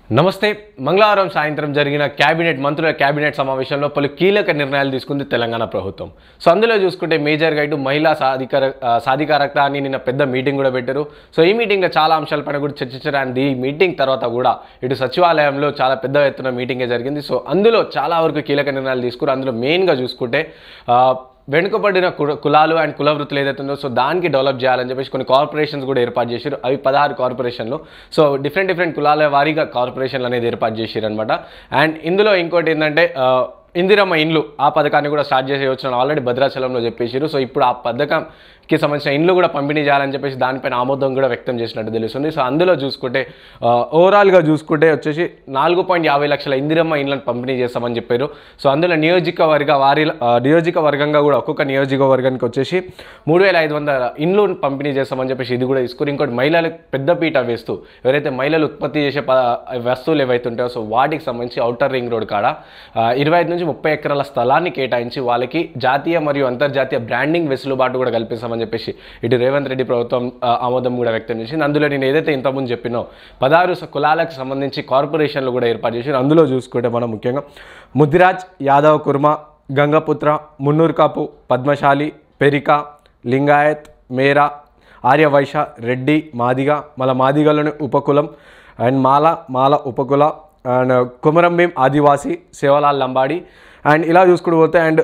నమస్తే. మంగళవారం సాయంత్రం జరిగిన మంత్రుల క్యాబినెట్ సమావేశంలో పలు కీలక నిర్ణయాలు తీసుకుంది తెలంగాణ ప్రభుత్వం. సో అందులో చూసుకుంటే మేజర్గా ఇటు మహిళా సాధికారత అని నిన్న పెద్ద మీటింగ్ కూడా పెట్టారు. సో ఈ మీటింగ్లో చాలా అంశాలపైన కూడా చర్చించడానికి ఈ మీటింగ్ తర్వాత కూడా ఇటు సచివాలయంలో చాలా పెద్ద ఎత్తున మీటింగే జరిగింది. సో అందులో చాలా వరకు కీలక నిర్ణయాలు తీసుకున్నారు. అందులో మెయిన్గా చూసుకుంటే వెనుకబడిన కులాలు అండ్ కుల వృత్తులు ఏదైతే ఉందో సో దానికి డెవలప్ చేయాలని చెప్పేసి కొన్ని కార్పొరేషన్స్ కూడా ఏర్పాటు చేశారు. అవి 16 కార్పొరేషన్లు. సో డిఫరెంట్ కులాల వారీగా కార్పొరేషన్లు అనేది ఏర్పాటు చేశారు అనమాట. అండ్ ఇందులో ఇంకోటి ఏంటంటే ఇందిరమ్మ ఇండ్లు ఆ పథకాన్ని కూడా స్టార్ట్ చేసే వచ్చిన ఆల్రెడీ భద్రాచలంలో చెప్పేసారు. సో ఇప్పుడు ఆ పథకంకి సంబంధించిన ఇండ్లు కూడా పంపిణీ చేయాలని చెప్పేసి దానిపైన ఆమోదం కూడా వ్యక్తం చేసినట్టు తెలుస్తుంది. సో అందులో చూసుకుంటే ఓవరాల్గా చూసుకుంటే వచ్చేసి 4.50 లక్షల ఇందిరమ్మ ఇండ్లను పంపిణీ చేస్తామని చెప్పారు. సో అందులో నియోజకవర్గంగా కూడా ఒక్కొక్క నియోజకవర్గానికి వచ్చేసి 3500 ఇండ్లు పంపిణీ చేస్తామని చెప్పేసి ఇది కూడా తీసుకుని ఇంకోటి మహిళలకు పెద్దపీట వేస్తూ ఎవరైతే మహిళలు ఉత్పత్తి చేసే వస్తువులు ఏవైతే ఉంటాయో సో వాటికి సంబంధించి ఔటర్ రింగ్ రోడ్ కాడ 25 నుంచి 30 ఎకరాల స్థలాన్ని కేటాయించి వాళ్ళకి జాతీయ మరియు అంతర్జాతీయ బ్రాండింగ్ వెసులుబాటు కూడా కల్పిస్తామని చెప్పేసి ఇటు రేవంత్ రెడ్డి ప్రభుత్వం ఆమోదం కూడా వ్యక్తం చేసింది. అందులో నేను ఏదైతే ఇంతకుముందు చెప్పినో 16 కులాలకు సంబంధించి కార్పొరేషన్లు కూడా ఏర్పాటు చేసి అందులో చూసుకుంటే మనం ముఖ్యంగా ముదిరాజ్, యాదవ్ కుర్మ, గంగపుత్ర, మున్నూరు కాపు, పద్మశాలి, పెరిక, లింగాయత్, మేరా, ఆర్యవైశ్య, రెడ్డి, మాదిగ, మళ్ళీ మాదిగలోని ఉపకులం అండ్ మాల ఉపకుల అండ్ కుమరంభీం ఆదివాసీ, సేవలాల్ లంబాడి అండ్ ఇలా చూసుకుంటూ పోతే అండ్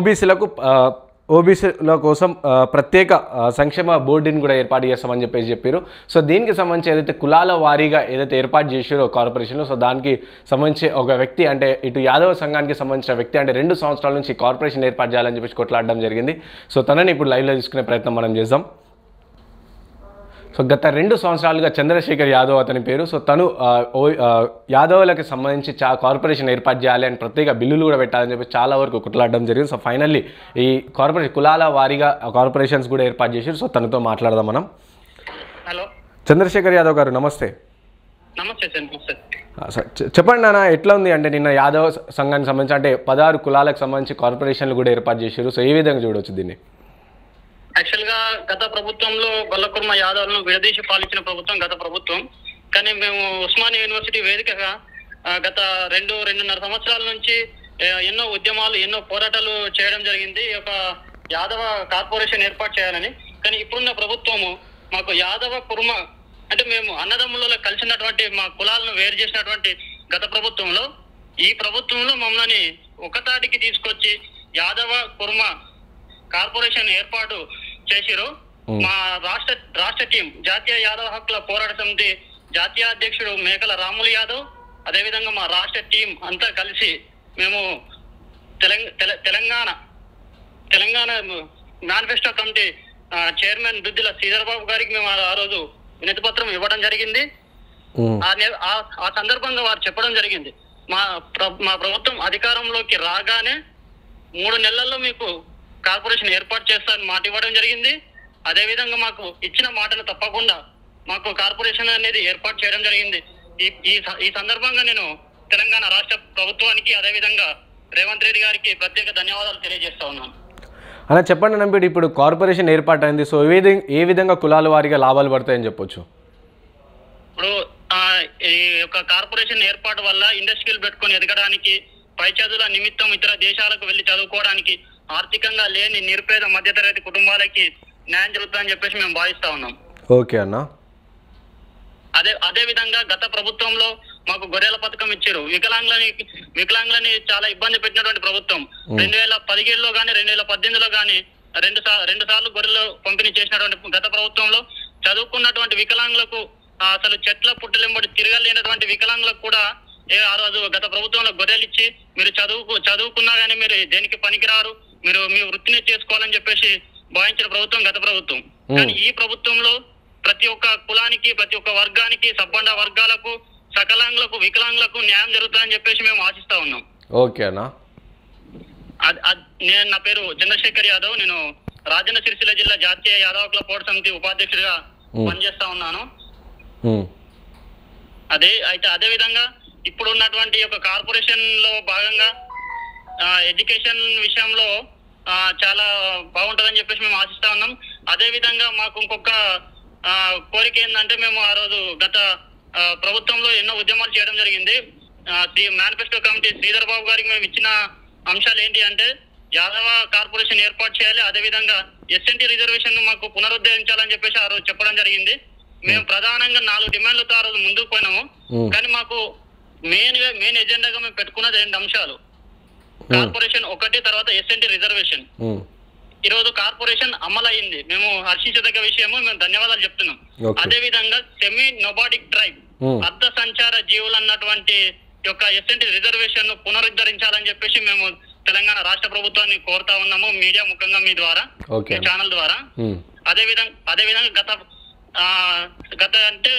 ఓబీసీల కోసం ప్రత్యేక సంక్షేమ బోర్డుని కూడా ఏర్పాటు చేస్తామని చెప్పారు. సో దీనికి సంబంధించి ఏదైతే కులాల వారీగా ఏదైతే ఏర్పాటు చేసారో కార్పొరేషన్లో సో దానికి సంబంధించి ఒక వ్యక్తి అంటే ఇటు యాదవ సంఘానికి సంబంధించిన వ్యక్తి అంటే 2 సంవత్సరాల నుంచి కార్పొరేషన్ ఏర్పాటు చేయాలని చెప్పేసి కొట్లాడడం జరిగింది. సో తనని ఇప్పుడు లైవ్లో తీసుకునే ప్రయత్నం మనం చేద్దాం. సో గత 2 సంవత్సరాలుగా చంద్రశేఖర్ యాదవ్ అతని పేరు. సో తను యాదవులకు సంబంధించి కార్పొరేషన్ ఏర్పాటు చేయాలి అని ప్రత్యేక బిల్లులు కూడా పెట్టాలని చెప్పి చాలా వరకు కుట్లాడడం జరిగింది. సో ఫైనల్లీ ఈ కార్పొరేషన్ కులాల వారీగా కార్పొరేషన్స్ కూడా ఏర్పాటు చేశారు. సో తనతో మాట్లాడదాం మనం. హలో చంద్రశేఖర్ యాదవ్ గారు నమస్తే. నమస్తే సార్. చెప్పండి నాన్న, ఎట్లా ఉంది అంటే నిన్న యాదవ్ సంఘానికి సంబంధించి అంటే 16 కులాలకు సంబంధించి కార్పొరేషన్లు కూడా ఏర్పాటు చేశారు. సో ఏ విధంగా చూడవచ్చు దీన్ని? యాక్చువల్ గా గత ప్రభుత్వంలో గొల్లకుర్మ యాదవ్లను విడదీసి పాలించిన ప్రభుత్వం గత ప్రభుత్వం. కానీ మేము ఉస్మానియా యూనివర్సిటీ వేదికగా గత 2-2.5 సంవత్సరాల నుంచి ఎన్నో ఉద్యమాలు ఎన్నో పోరాటాలు చేయడం జరిగింది ఈ యొక్క యాదవ కార్పొరేషన్ ఏర్పాటు చేయాలని. కానీ ఇప్పుడున్న ప్రభుత్వము మాకు యాదవ కుర్మ అంటే మేము అన్నదమ్ములలో కలిసినటువంటి మా కులాలను వేరు చేసినటువంటి గత ప్రభుత్వంలో ఈ ప్రభుత్వంలో మమ్మల్ని ఒకతాటికి తీసుకొచ్చి యాదవ కుర్మ కార్పొరేషన్ ఏర్పాటు చేసిరు. మా రాష్ట్ర టీం జాతీయ యాదవ హక్కుల పోరాట సమితి జాతీయ అధ్యక్షుడు మేకల రాములు యాదవ్, అదేవిధంగా మా రాష్ట్ర టీం అంతా కలిసి మేము Telangana manifesto committee chairman Duddilla Sridhar Babu గారికి మేము ఆ రోజు వినతి పత్రం ఇవ్వడం జరిగింది. ఆ సందర్భంగా వారు చెప్పడం జరిగింది, మా ప్రభుత్వం అధికారంలోకి రాగానే 3 నెలల్లో మీకు కార్పొరేషన్ ఏర్పాటు చేస్తారని మాట ఇవ్వడం జరిగింది. అదేవిధంగా మాకు ఇచ్చిన మాటను తప్పకుండా మాకు కార్పొరేషన్ అనేది ఏర్పాటు చేయడం జరిగింది. ఈ సందర్భంగా నేను తెలంగాణ రాష్ట్ర ప్రభుత్వానికి అదేవిధంగా రేవంత్ రెడ్డి గారికి ప్రత్యేక ధన్యవాదాలు తెలియజేస్తా ఉన్నాను. అలా చెప్పండి నంబి, ఇప్పుడు కార్పొరేషన్ ఏర్పాటు అయింది. సో ఏ విధంగా కులాల వారీగా లాభాలు పడతాయని చెప్పొచ్చు? ఇప్పుడు ఈ యొక్క కార్పొరేషన్ ఏర్పాటు వల్ల ఇండస్ట్రీలు పెట్టుకొని ఎదగడానికి, పై చదువుల నిమిత్తం ఇతర దేశాలకు వెళ్లి చదువుకోవడానికి, ఆర్థికంగా లేని నిరుపేద మధ్యతరగతి కుటుంబాలకి న్యాయం జరుగుతుందని చెప్పేసి మేము భావిస్తా ఉన్నాం. ఓకే అన్న. అదే విధంగా గత ప్రభుత్వంలో మాకు గొర్రెల పథకం ఇచ్చారు. వికలాంగులని చాలా ఇబ్బంది పెట్టినటువంటి ప్రభుత్వం 2017లో కానీ 2018లో కానీ రెండు సార్లు గొర్రెలు పంపిణీ చేసినటువంటి గత ప్రభుత్వంలో చదువుకున్నటువంటి వికలాంగులకు అసలు చెట్ల పుట్టలెంబడి తిరగలేనటువంటి వికలాంగులకు కూడా ఆ రోజు గత ప్రభుత్వంలో గొర్రెలు ఇచ్చి మీరు చదువుకున్నా కానీ మీరు దేనికి పనికిరారు, మీరు మీ వృత్తిని చేసుకోవాలని చెప్పేసి భావించిన ప్రభుత్వం గత ప్రభుత్వం. కానీ ఈ ప్రభుత్వంలో ప్రతి ఒక్క కులానికి, ప్రతి ఒక్క వర్గానికి, సబ్బండ వర్గాలకు, సకలాంగులకు, వికలాంగులకు న్యాయం జరుగుతుందని చెప్పేసి మేము ఆశిస్తా ఉన్నాం. ఓకే అన్న. నా పేరు చంద్రశేఖర్ యాదవ్. నేను రాజన్న సిరిసిల్ల జిల్లా జాతీయ యాదవ హక్కుల పోరాట సమితి ఉపాధ్యక్షుడిగా పనిచేస్తా ఉన్నాను. అదే విధంగా ఇప్పుడు ఉన్నటువంటి ఒక కార్పొరేషన్ లో భాగంగా ఎడ్యుకేషన్ విషయంలో చాలా బాగుంటుందని చెప్పేసి మేము ఆశిస్తా ఉన్నాం. అదే విధంగా మాకు ఇంకొక కోరిక ఏంటంటే మేము ఆ రోజు గత ప్రభుత్వంలో ఎన్నో ఉద్యమాలు చేయడం జరిగింది. మేనిఫెస్టో కమిటీ శ్రీధర్ బాబు గారికి మేము ఇచ్చిన అంశాలు ఏంటి అంటే యాదవ కార్పొరేషన్ ఏర్పాటు చేయాలి, అదేవిధంగా ఎస్ఎన్టీ రిజర్వేషన్ మాకు పునరుద్ధరించాలని చెప్పేసి ఆ రోజు చెప్పడం జరిగింది. మేము ప్రధానంగా 4 డిమాండ్లతో ఆ రోజు ముందుకు పోయినాము. కానీ మాకు మెయిన్ ఎజెండాగా మేము పెట్టుకున్నది 2 అంశాలు, కార్పొరేషన్ ఒకటి, తర్వాత ఎస్ఎన్టీ రిజర్వేషన్. ఈ రోజు కార్పొరేషన్ అమలైంది, మేము హర్షించదగ్గ విషయము, మేము ధన్యవాదాలు చెప్తున్నాం. అదే విధంగా సెమీ నోబాటిక్ ట్రైబ్, అర్ధ సంచార జీవులు అన్నటువంటి యొక్క ఎస్ఎన్టీ రిజర్వేషన్ ను పునరుద్ధరించాలని చెప్పేసి మేము తెలంగాణ రాష్ట్ర ప్రభుత్వాన్ని కోరుతా ఉన్నాము, మీడియా ముఖంగా మీ ద్వారా, ఛానల్ ద్వారా. అదే విధంగా గత అంటే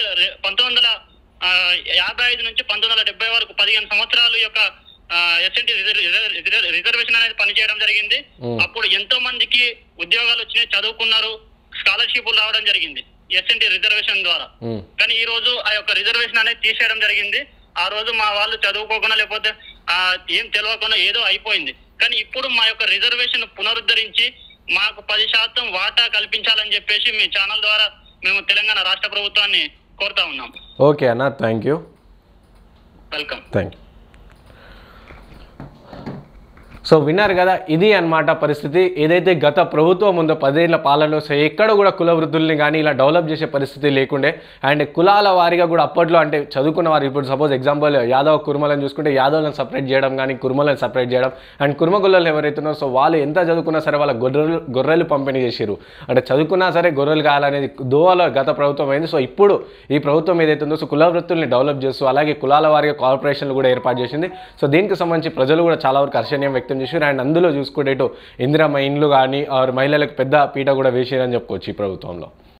1955 నుంచి 1970 వరకు 15 సంవత్సరాలు యొక్క ఎస్ఎన్టీ రిజర్వేషన్ అనేది పనిచేయడం జరిగింది. అప్పుడు ఎంతో మందికి ఉద్యోగాలు వచ్చినాయి, చదువుకున్నారు, స్కాలర్షిప్లు రావడం జరిగింది ఎస్ఎన్టీ రిజర్వేషన్ ద్వారా. కానీ ఈ రోజు ఆ యొక్క రిజర్వేషన్ అనేది తీసేయడం జరిగింది. ఆ రోజు మా వాళ్ళు చదువుకోకుండా లేకపోతే ఏం తెలియకుండా ఏదో అయిపోయింది. కానీ ఇప్పుడు మా యొక్క రిజర్వేషన్ పునరుద్ధరించి మాకు 10% వాటా కల్పించాలని చెప్పేసి మీ ఛానల్ ద్వారా మేము తెలంగాణ రాష్ట్ర ప్రభుత్వాన్ని కోరుతా ఉన్నాం. ఓకే అన్న, thank you. Welcome. Thank you. So విన్నారు కదా, ఇది అన్నమాట పరిస్థితి. ఏదైతే గత ప్రభుత్వం ఉందో 10 ఏళ్ల పాలనలో ఎక్కడ కూడా కుల వృద్ధుల్ని కానీ ఇలా డెవలప్ చేసే పరిస్థితి లేకుండే. అండ్ కులాల వారిగా కూడా అప్పట్లో అంటే చదువుకున్న వారు, ఇప్పుడు సపోజ్ ఎగ్జాంపుల్ యాదవ్ కుర్మలను చూసుకుంటే యాదవ్లను సపరేట్ చేయడం కానీ కుర్మలను సపరేట్ చేయడం, అండ్ కుర్మ గుల్లలు ఎవరైతున్నారో సో వాళ్ళు ఎంత చదువుకున్నా సరే వాళ్ళ గొర్రెలు పంపిణీ చేసారు. అంటే చదువుకున్నా సరే గొర్రెలు కావాలనేది దోవలో గత ప్రభుత్వం అయింది. సో ఇప్పుడు ఈ ప్రభుత్వం ఏదైతే ఉందో సో కుల వృత్తుల్ని డెవలప్ చేస్తూ అలాగే కులాల వారిగా కార్పొరేషన్లు కూడా ఏర్పాటు చేసింది. సో దీనికి సంబంధించి ప్రజలు కూడా చాలా వరకు హర్షణీయం వ్యక్తం చేశారు. అండ్ అందులో చూసుకుంటే ఇందిరమ్మ ఇండ్లు కానీ మహిళలకు పెద్ద పీట కూడా వేసారని చెప్పుకోవచ్చు ఈ ప్రభుత్వంలో.